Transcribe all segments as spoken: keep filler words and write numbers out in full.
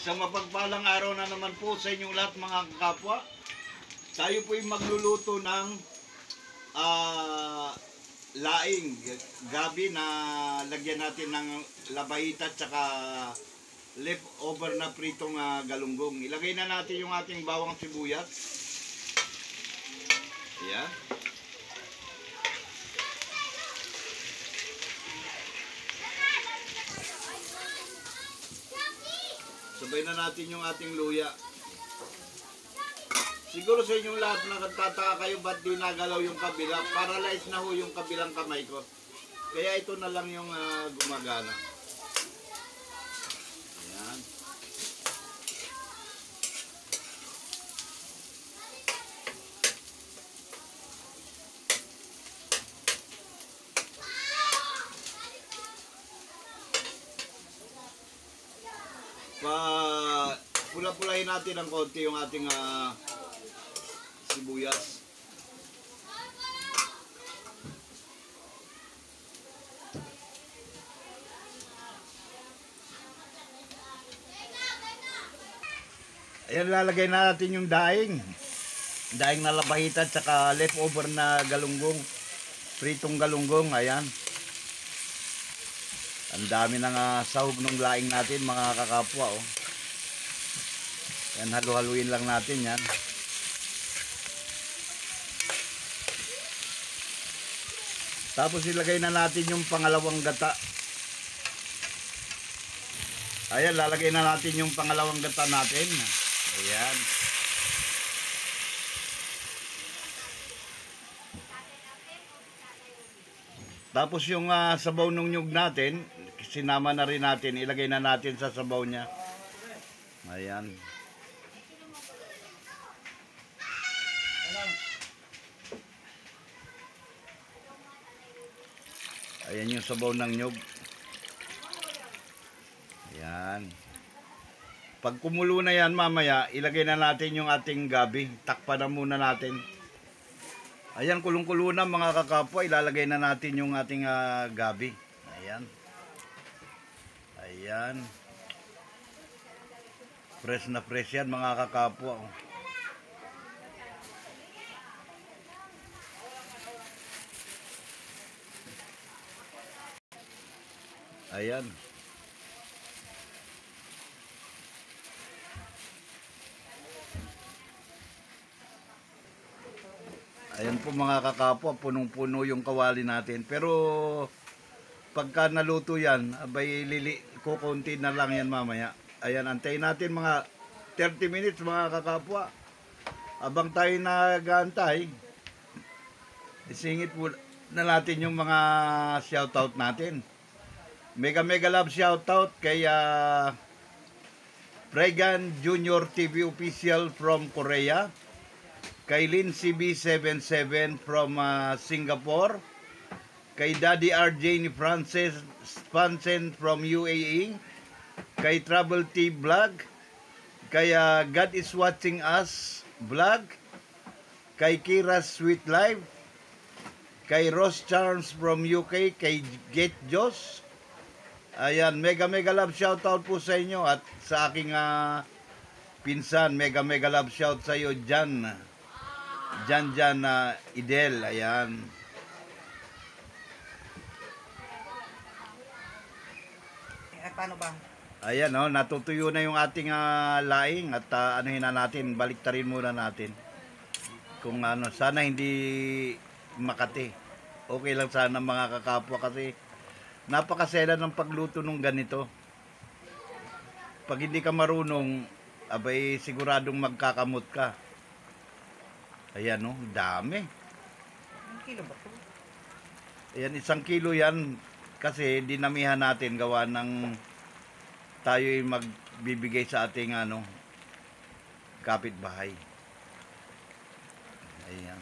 Isang mapagpalang araw na naman po sa inyong lahat mga kapwa. Tayo po ay magluluto ng uh, laing gabi na lagyan natin ng labahita at saka leftover na pritong uh, galunggong. Ilagay na natin yung ating bawang sibuyas. Ayan. Sabay na natin yung ating luya. Siguro sa inyong lahat nagtataka kayo ba't di nagalaw yung kabila. Paralyzed na ho yung kabilang kamay ko. Kaya ito na lang yung uh, gumagana. Ayan. Pa pula-pulahin natin ng konti yung ating uh, sibuyas. Ayan, lalagay na natin yung daing. Daing na labahita at saka leftover na galunggong. Pritong galunggong, ayan. Ang dami ng uh, sahog ng laing natin mga kakapwa. Oh. Yan, halu-haluin lang natin yan. Tapos ilagay na natin yung pangalawang gata. Ayan, lalagay na natin yung pangalawang gata natin. Ayan. Tapos yung uh, sabaw ng nyug natin, sinama na rin natin, ilagay na natin sa sabaw niya. Ayan. Ayan yung sabaw ng nyug. Ayan. Pag kumulo na yan mamaya, ilagay na natin yung ating gabi. Takpan na muna natin. Ayan, kulong-kulo na mga kakapwa. Ilalagay na natin yung ating uh, gabi. Ayan. Ayan. Fresh na fresh yan mga kakapwa. Ayan. Ayan po mga kakapwa, punong-puno yung kawali natin. Pero pagka naluto yan, abay lili, kukunti na lang yan mamaya. Ayan, antayin natin mga thirty minutes mga kakapwa. Abang tayo nag-aantay, isingit po na natin yung mga shoutout natin. Mega mega love shoutout kay uh, Regan Junior T V Official from Korea. Kay Lin C B seventy-seven from uh, Singapore. Kay Daddy R J ni Francis Spansen from U A E. Kay Travel T Vlog. Kay uh, God is Watching Us Vlog. Kay Kira Sweet Life. Kay Ross Charms from U K. Kay Get Jos. Ayan, mega mega love shoutout po sa inyo at sa aking uh, pinsan. Mega mega love shout sa iyo Jan. Jan Jan uh, Idel, ayan. Eh, paano ba? Ayan, oh, natutuyo na yung ating uh, laing at uh, anuhin na natin, baliktarin muna natin. Kung ano, sana hindi makati. Okay lang sana mga kakapwa kasi napakasela ng pagluto ng ganito. Pag hindi ka marunong, abay siguradong magkakamot ka. Ayan o, oh, dami. Ang kilo ba ito? Ayan, isang kilo yan. Kasi dinamihan natin gawa ng tayo'y magbibigay sa ating ano, kapitbahay. Ayan.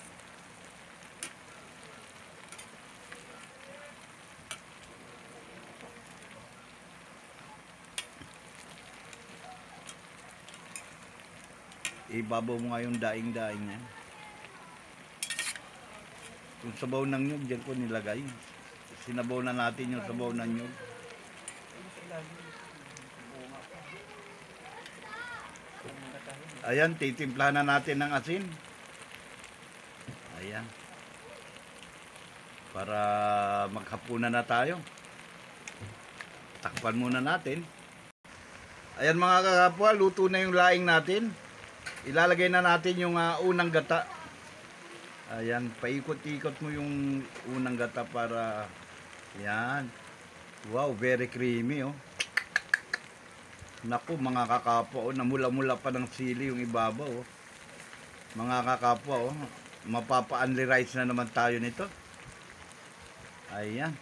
Ibabaw mo nga yung daing-daing yan. Yung sabaw ng nyug, dyan ko nilagay. Sinabaw na natin yung sabaw ng nyug. Ayan, titimplahan na natin ng asin. Ayan. Para maghapunan na tayo. Takpan muna natin. Ayan mga kakapwa, luto na yung laing natin. Ilalagay na natin yung uh, unang gata. Ayan, paikot-ikot mo yung unang gata para... Ayan. Wow, very creamy oh. Naku mga kakapwa oh, namula-mula pa ng sili yung ibabaw oh. Mga kakapwa oh, mapapa-only rice na naman tayo nito. Ayan.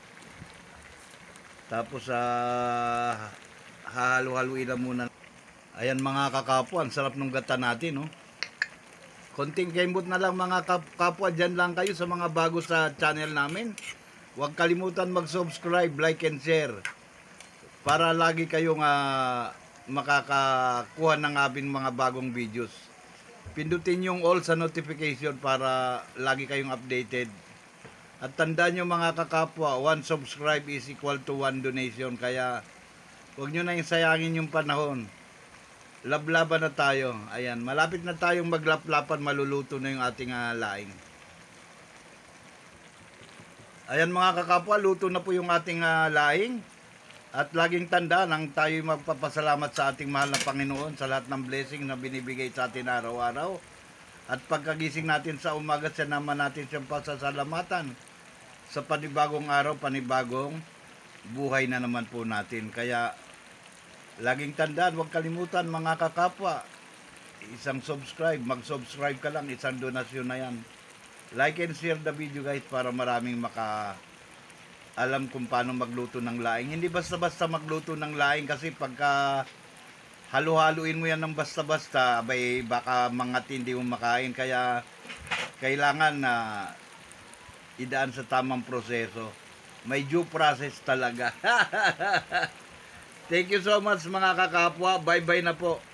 Tapos uh, hahalo-haluin na muna. Ayan mga kakapwa, ang sarap ng gata natin oh. Konting kembot na lang mga kapwa, dyan lang kayo sa mga bago sa channel namin. Huwag kalimutan mag-subscribe, like and share para lagi kayong uh, makakakuha ng aming mga bagong videos. Pindutin yung all sa notification para lagi kayong updated. At tandaan nyo mga kakapwa, one subscribe is equal to one donation. Kaya huwag nyo na yung sayangin yung panahon. Lablaban na tayo. Ayan, malapit na tayong maglaplapan, maluluto na yung ating uh, laing. Ayan mga kakapwa, luto na po yung ating uh, laing. At laging tanda nang tayo magpapasalamat sa ating mahal na Panginoon sa lahat ng blessing na binibigay sa atin araw-araw. At pagkagising natin sa umaga, siya naman natin siyang pasasalamatan sa panibagong araw, panibagong buhay na naman po natin. Kaya laging tandaan, huwag kalimutan mga kakapwa, isang subscribe, mag-subscribe ka lang, isang donasyon na yan. Like and share the video guys para maraming maka alam kung paano magluto ng laing. Hindi basta-basta magluto ng laing kasi pagka halo-haluin mo yan ng basta-basta, abay baka mga hindi mo makain. Kaya kailangan na uh, idaan sa tamang proseso. May due process talaga. Thank you so much mga kakapwa. Bye-bye na po.